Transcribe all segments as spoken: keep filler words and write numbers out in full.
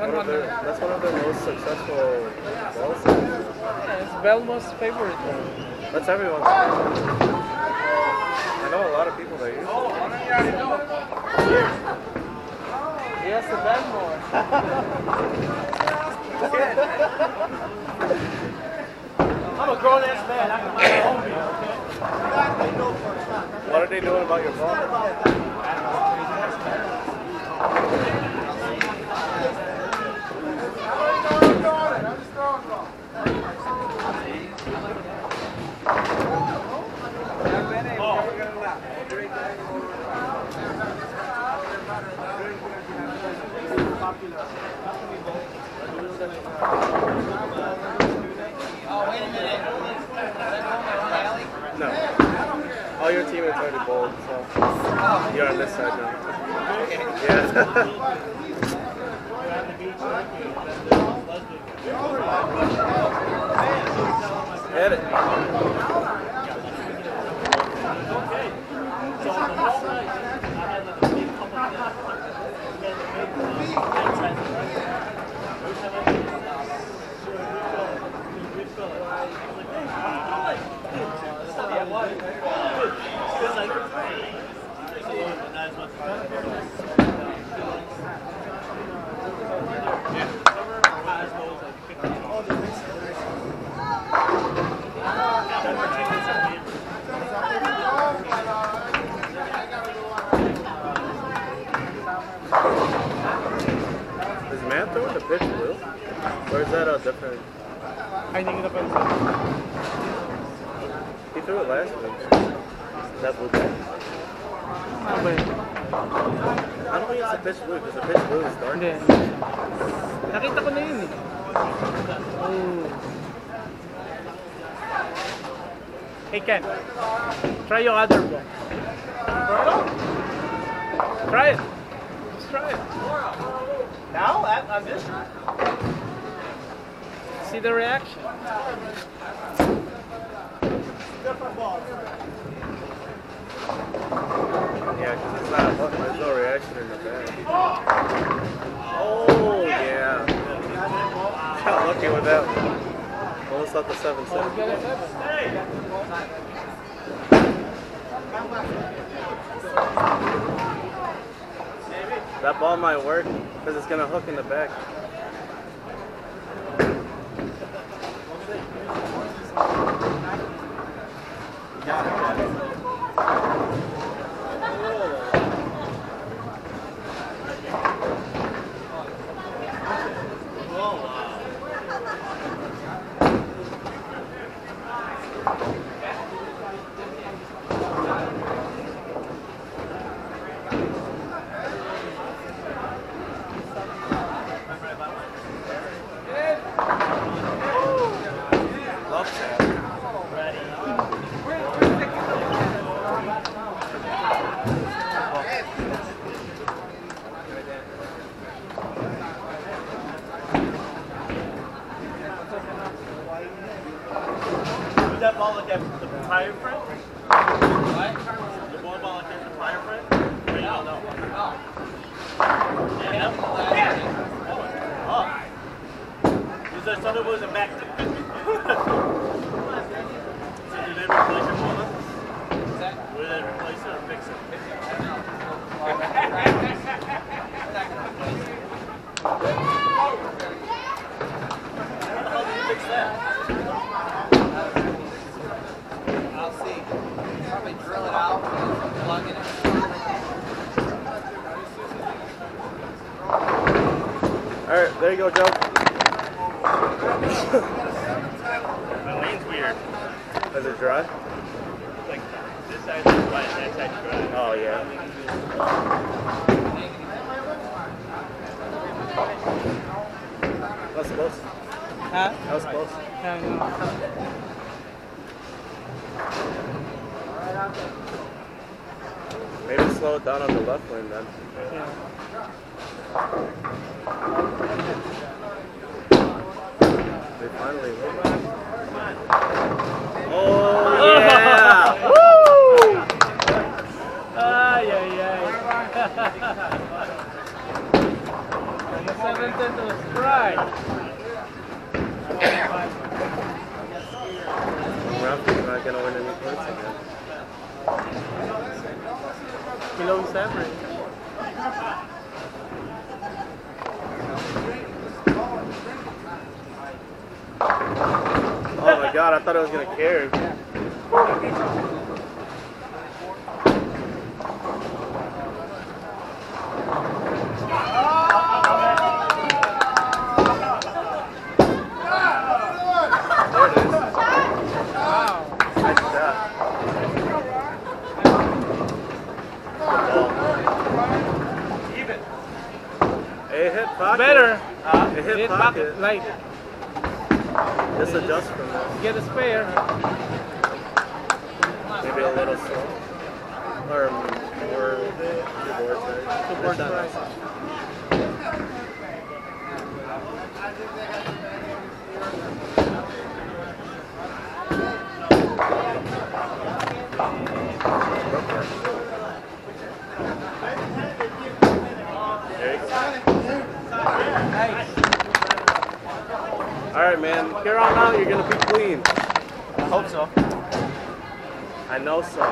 That's one of their most successful balls. Yeah, it's Belmo's favorite one. That's everyone's favorite. I know a lot of people that use it. Yes, the Belmo. I'm a grown ass man. I can mind my own beer, okay? What are they doing about your ball? Oh, wait a minute. No. All your teammates already bowled, so you're on this side now. Yeah. Hit it. Is man throwing the pitch blue? Or is that a different? I think it depends. He threw it last week. Is that blue pitch? I don't think it's a pitch blue because the pitch blue is dark. Hindi. Nakita ko na yun eh. Oh. Hey Ken, try your other ball. Try it. Just try it. Now? At, on this? See the reaction. Different ball. Yeah, because it's not a button. There's no reaction in the bag. Oh, yeah. Got lucky with that one. Almost up to seven seven. That ball might work because it's going to hook in the back. Got it, got it. That ball like at the prior print? What? The ball ball like at the prior print? Right now, no. Oh. Yeah. Oh. Is there something that wasn't back to fifty? So did they replace your ball then? Will they replace it or fix it? How the hell did you fix that? I'll see. Probably drill it out and plug it in. Alright, there you go, Joe. My lane's weird. Is it dry? Like, this side's wet, that side's dry. Oh, yeah. That was close. Huh? That was close. Yeah, I know. Maybe slow it down on the left lane then. Yeah. They finally win. Oh, yeah! Woo! Ay, ay, ay. seven ten to a strike. Ralphie's not gonna win any points again. Below seven. Oh my god, I thought I was gonna carry. It hit pocket. Better. Uh, it hit, Hit pocket. pocket. Like, Just adjust from that. get a spare. Maybe a little slow. Or more two boards there. Two boards That's not right. nice. There you go. Nice. Alright, man. Here on out, you're going to be clean. I hope so. I know so.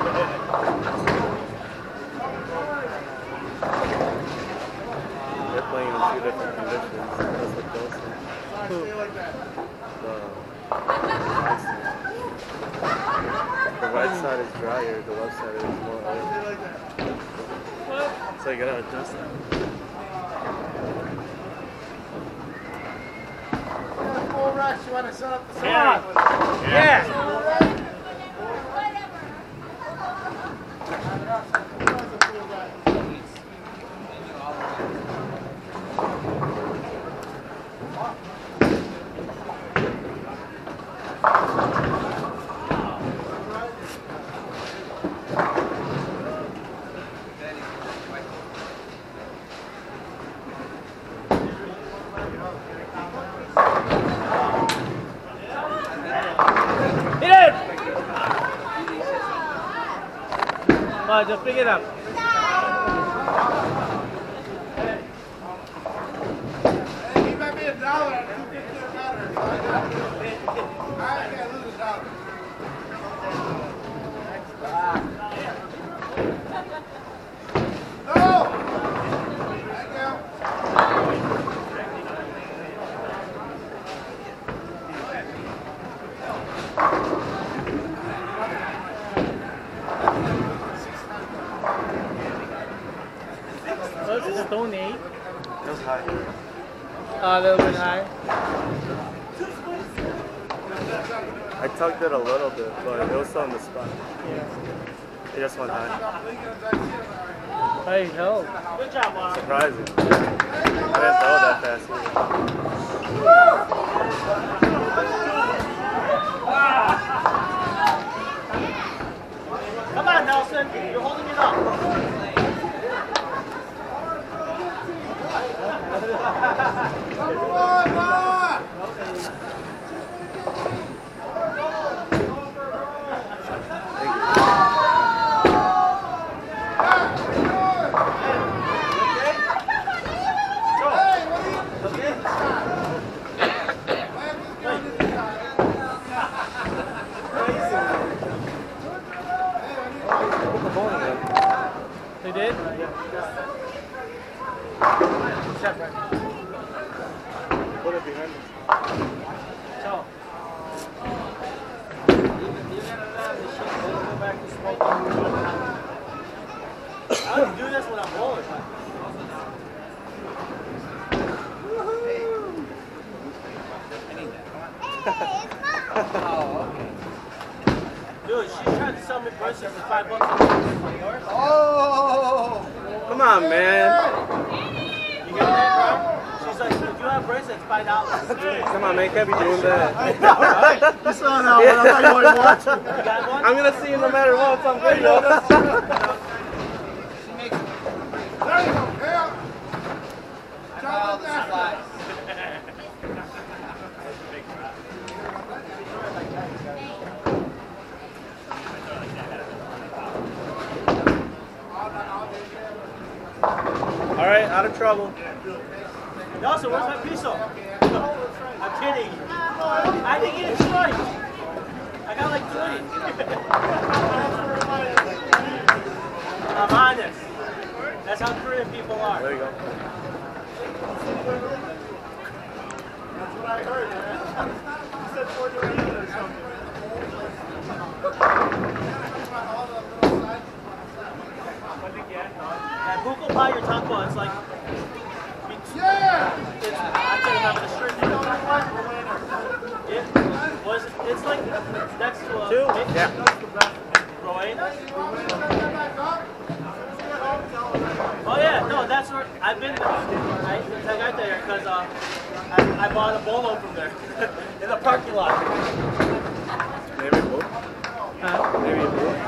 They're playing in two different conditions. That's the closest. Who? The, the right side is drier, the left side is more oily. What? So you gotta adjust that. Full rush, you want to set up the Come on. Yeah. Hit it! Come on, just pick it up. He might be a dollar. two fifty or better. I can't lose a dollar. No! Thank you. What's the stone eight? It was high. Uh, a little bit high. I tugged it a little bit, but it was still in the spot. Yeah. It just went high. Hey, hell. Good job, Mark. Surprising. I didn't throw that fast either. Come on, Nelson. You're holding it up. Number one, Mama! They did? Put it behind us. So. I don't do this when I'm bowling. Dude, she tried to sell me bracelets for five bucks. Oh! Come on, man. You get that, bro? She's like, if you have bracelets, five dollars. Come on, man. Can't be doing that. You saw that one. I thought you wanted to watch it. You got one? I'm going to see you no matter what. It's on video. There you go. Yeah. Chocolate that. All right, out of trouble. Nelson, where's my piso? I'm kidding. I didn't get a strike. I got like three. I'm honest. That's how Korean people are. There you go. That's what I heard, man. You said four different or something. That buko pie you're talking about, it's like... Yeah! It's, I can't remember the string. It was, it's like next to a... Two? It, Yeah. Rowan? Oh yeah, no, that's where I've been. I, I got there because uh, I, I bought a bolo from there in the parking lot. Maybe both. Huh? Maybe both.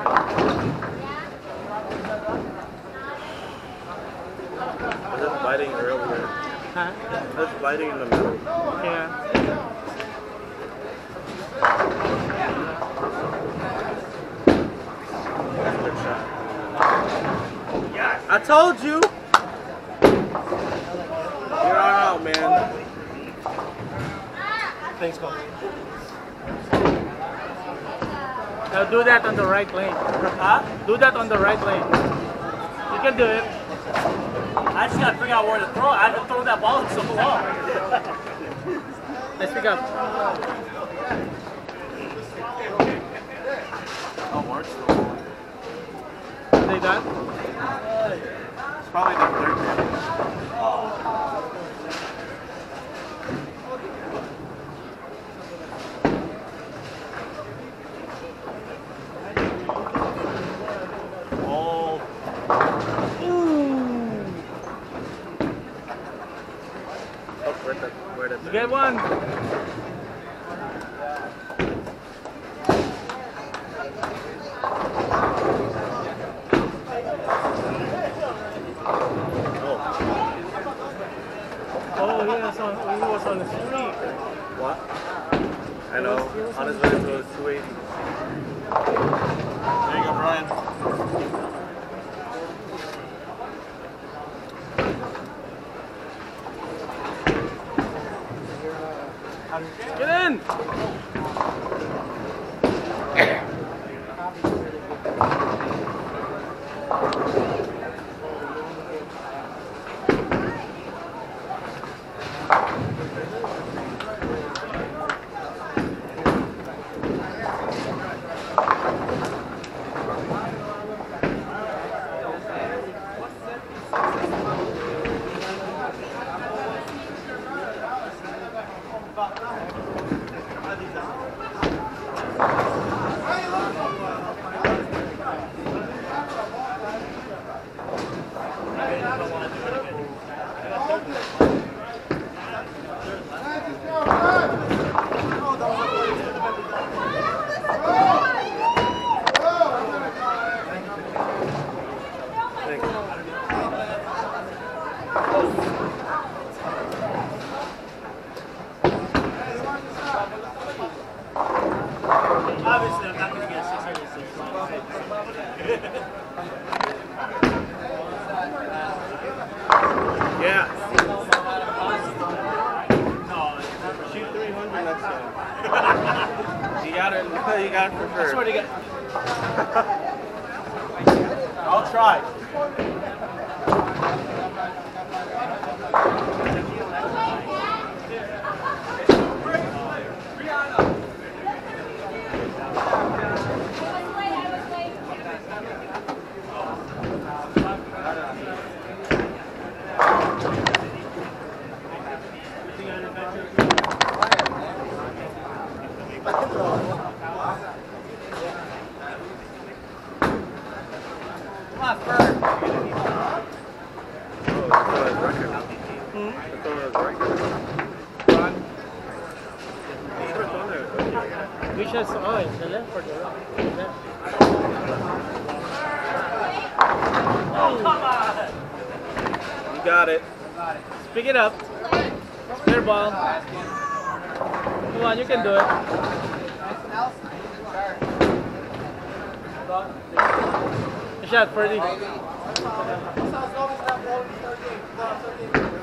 Was it biting earlier? Huh? It was biting in the middle. Yeah. Good shot. I told you! You're on out, man. Thanks, Coach. Now do that on the right lane. Huh? Do that on the right lane. You can do it. I just gotta figure out where to throw it. I haven't thrown that ball in so long. Let's pick up. Oh, Mark's still going. Are they done? It's probably the third game. Oh. Oh, where did where did You get one. Oh, he was on, he was on the street. What? I know. On his way to his two eighty. There you go, Brian. Get in! Obviously, I'm not going to get a six hundred six. Yeah. No, Shoot three hundred next time. You got it. You got it for I sure. swear to God. I'll try. Which is oh, it's the left or the right? The left. Oh, come on! You got it. Pick it up. Clear ball. Come on, you can do it. Good shot, Freddie.